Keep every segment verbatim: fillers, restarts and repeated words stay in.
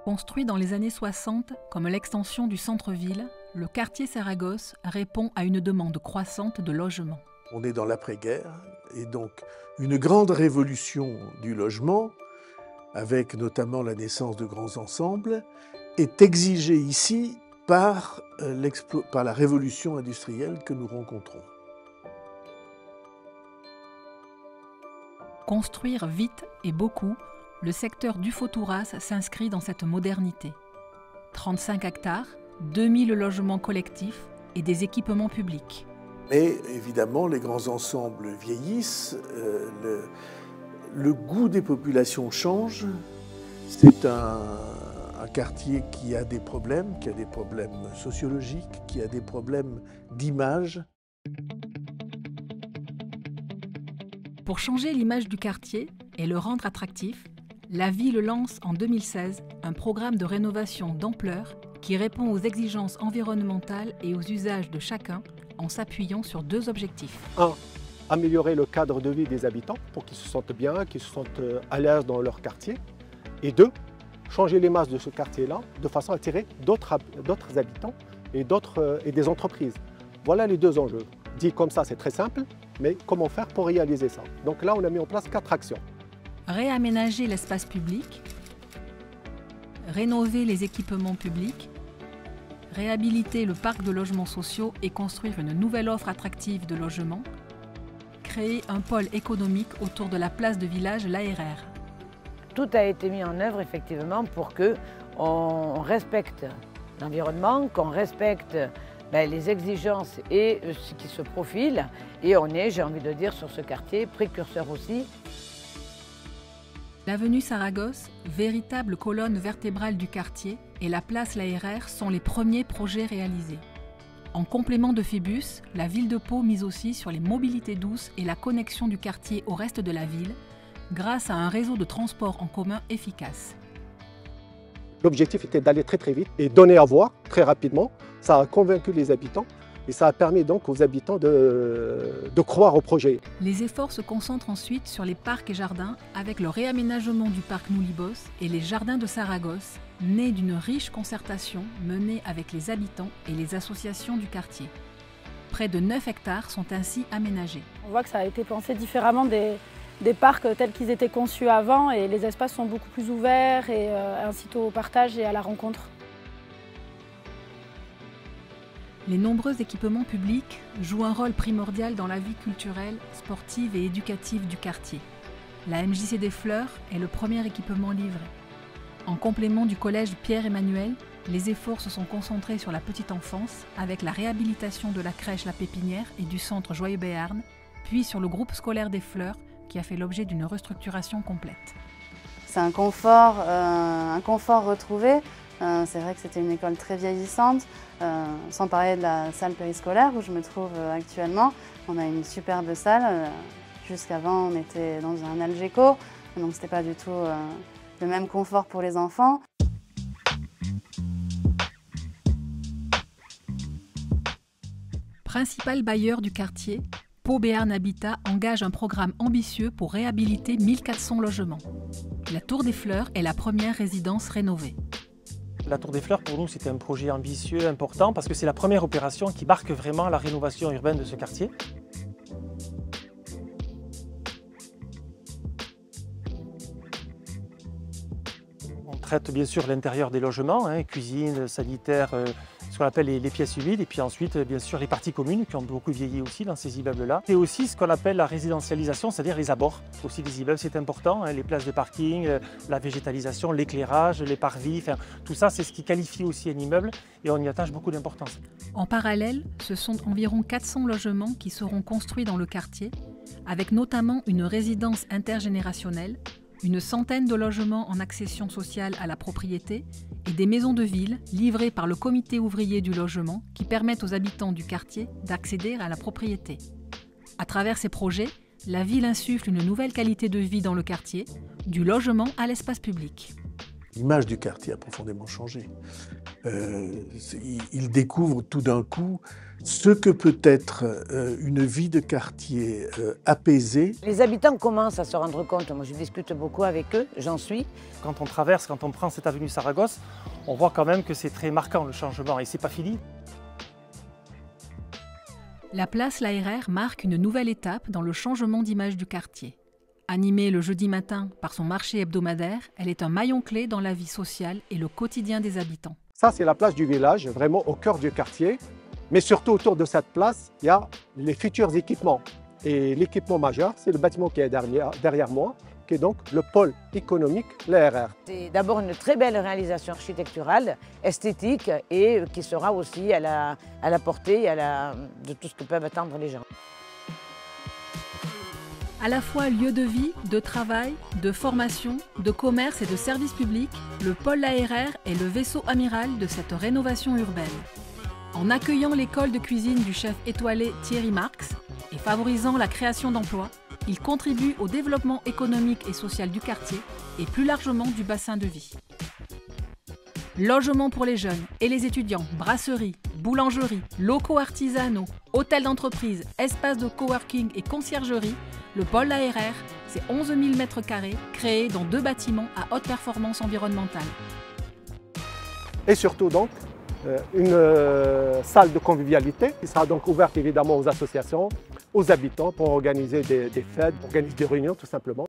Construit dans les années soixante comme l'extension du centre-ville, le quartier Saragosse répond à une demande croissante de logement. On est dans l'après-guerre et donc une grande révolution du logement, avec notamment la naissance de grands ensembles, est exigée ici par, euh, par la révolution industrielle que nous rencontrons. Construire vite et beaucoup, le secteur du Faux-Thouras s'inscrit dans cette modernité. trente-cinq hectares, deux mille logements collectifs et des équipements publics. Mais évidemment, les grands ensembles vieillissent, euh, le, le goût des populations change. C'est un, un quartier qui a des problèmes, qui a des problèmes sociologiques, qui a des problèmes d'image. Pour changer l'image du quartier et le rendre attractif, la ville lance en deux mille seize un programme de rénovation d'ampleur qui répond aux exigences environnementales et aux usages de chacun en s'appuyant sur deux objectifs. Un, améliorer le cadre de vie des habitants pour qu'ils se sentent bien, qu'ils se sentent à l'aise dans leur quartier. Et deux, changer les masses de ce quartier-là de façon à attirer d'autres habitants et, et des entreprises. Voilà les deux enjeux. Dit comme ça, c'est très simple, mais comment faire pour réaliser ça? Donc là, on a mis en place quatre actions. Réaménager l'espace public, rénover les équipements publics, réhabiliter le parc de logements sociaux et construire une nouvelle offre attractive de logement, créer un pôle économique autour de la place de village l'A R R. Tout a été mis en œuvre effectivement pour qu'on respecte l'environnement, qu'on respecte ben, les exigences et ce qui se profile. Et on est, j'ai envie de dire, sur ce quartier, précurseur aussi. L'avenue Saragosse, véritable colonne vertébrale du quartier, et la place l'A R R sont les premiers projets réalisés. En complément de Phébus, la ville de Pau mise aussi sur les mobilités douces et la connexion du quartier au reste de la ville, grâce à un réseau de transport en commun efficace. L'objectif était d'aller très très vite et donner à voir très rapidement. Ça a convaincu les habitants et ça a permis donc aux habitants de, de croire au projet. Les efforts se concentrent ensuite sur les parcs et jardins avec le réaménagement du parc Noulibos et les jardins de Saragosse, nés d'une riche concertation menée avec les habitants et les associations du quartier. Près de neuf hectares sont ainsi aménagés. On voit que ça a été pensé différemment des, des parcs tels qu'ils étaient conçus avant et les espaces sont beaucoup plus ouverts et euh, incitent au partage et à la rencontre. Les nombreux équipements publics jouent un rôle primordial dans la vie culturelle, sportive et éducative du quartier. La M J C des Fleurs est le premier équipement livré. En complément du collège Pierre-Emmanuel, les efforts se sont concentrés sur la petite enfance avec la réhabilitation de la crèche La Pépinière et du centre Joyeux Béarn, puis sur le groupe scolaire des Fleurs qui a fait l'objet d'une restructuration complète. C'est un confort, euh, un confort retrouvé. Euh, c'est vrai que c'était une école très vieillissante, euh, sans parler de la salle périscolaire où je me trouve euh, actuellement. On a une superbe salle. Euh, Jusqu'avant, on était dans un Algeco, donc c'était pas du tout euh, le même confort pour les enfants. Principal bailleur du quartier, Pau Béarn Habitat engage un programme ambitieux pour réhabiliter mille quatre cents logements. La Tour des Fleurs est la première résidence rénovée. La Tour des Fleurs, pour nous, c'était un projet ambitieux, important, parce que c'est la première opération qui marque vraiment la rénovation urbaine de ce quartier. On traite bien sûr l'intérieur des logements, hein, cuisine, sanitaire, euh, ce qu'on appelle les, les pièces humides, et puis ensuite, bien sûr, les parties communes qui ont beaucoup vieilli aussi dans ces immeubles-là. Et aussi ce qu'on appelle la résidentialisation, c'est-à-dire les abords. Aussi des immeubles, c'est important, hein, les places de parking, euh, la végétalisation, l'éclairage, les parvis, enfin, tout ça, c'est ce qui qualifie aussi un immeuble et on y attache beaucoup d'importance. En parallèle, ce sont environ quatre cents logements qui seront construits dans le quartier, avec notamment une résidence intergénérationnelle, une centaine de logements en accession sociale à la propriété et des maisons de ville livrées par le comité ouvrier du logement qui permettent aux habitants du quartier d'accéder à la propriété. À travers ces projets, la ville insuffle une nouvelle qualité de vie dans le quartier, du logement à l'espace public. L'image du quartier a profondément changé. Euh, ils découvrent tout d'un coup ce que peut être euh, une vie de quartier euh, apaisée. Les habitants commencent à se rendre compte, moi je discute beaucoup avec eux, j'en suis. Quand on traverse, quand on prend cette avenue Saragosse, on voit quand même que c'est très marquant le changement et c'est pas fini. La place La R R marque une nouvelle étape dans le changement d'image du quartier. Animée le jeudi matin par son marché hebdomadaire, elle est un maillon clé dans la vie sociale et le quotidien des habitants. Ça, c'est la place du village, vraiment au cœur du quartier. Mais surtout autour de cette place, il y a les futurs équipements. Et l'équipement majeur, c'est le bâtiment qui est derrière, derrière moi, qui est donc le pôle économique, l'A R R. C'est d'abord une très belle réalisation architecturale, esthétique et qui sera aussi à la, à la portée à la, de tout ce que peuvent attendre les gens. À la fois lieu de vie, de travail, de formation, de commerce et de services publics, le pôle A R R est le vaisseau amiral de cette rénovation urbaine. En accueillant l'école de cuisine du chef étoilé Thierry Marx et favorisant la création d'emplois, il contribue au développement économique et social du quartier et plus largement du bassin de vie. Logements pour les jeunes et les étudiants, brasseries, boulangeries, locaux artisanaux, hôtels d'entreprise, espaces de coworking et conciergerie, le pôle A R R, c'est onze mille mètres carrés créés dans deux bâtiments à haute performance environnementale. Et surtout donc, une euh, salle de convivialité qui sera donc ouverte évidemment aux associations, aux habitants pour organiser des, des fêtes, organiser des réunions tout simplement.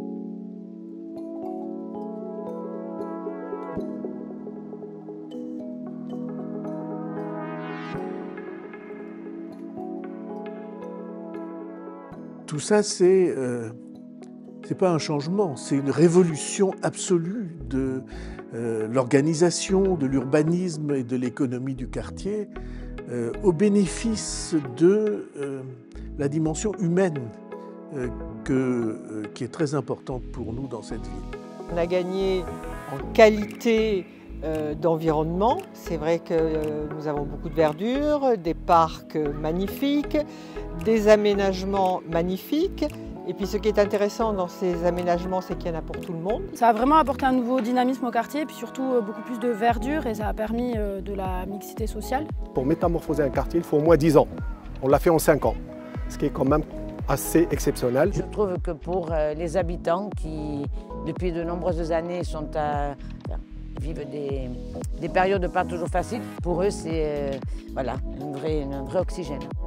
Tout ça, c'est euh, c'est pas un changement, c'est une révolution absolue de euh, l'organisation, de l'urbanisme et de l'économie du quartier euh, au bénéfice de euh, la dimension humaine euh, que, euh, qui est très importante pour nous dans cette ville. On a gagné en qualité euh, d'environnement. C'est vrai que euh, nous avons beaucoup de verdure, des parcs magnifiques, des aménagements magnifiques. Et puis ce qui est intéressant dans ces aménagements, c'est qu'il y en a pour tout le monde. Ça a vraiment apporté un nouveau dynamisme au quartier, et puis surtout beaucoup plus de verdure, et ça a permis de la mixité sociale. Pour métamorphoser un quartier, il faut au moins dix ans. On l'a fait en cinq ans, ce qui est quand même assez exceptionnel. Je trouve que pour les habitants qui, depuis de nombreuses années, sont à, vivent des, des périodes pas toujours faciles, pour eux, c'est euh, voilà, un vrai, un vrai oxygène.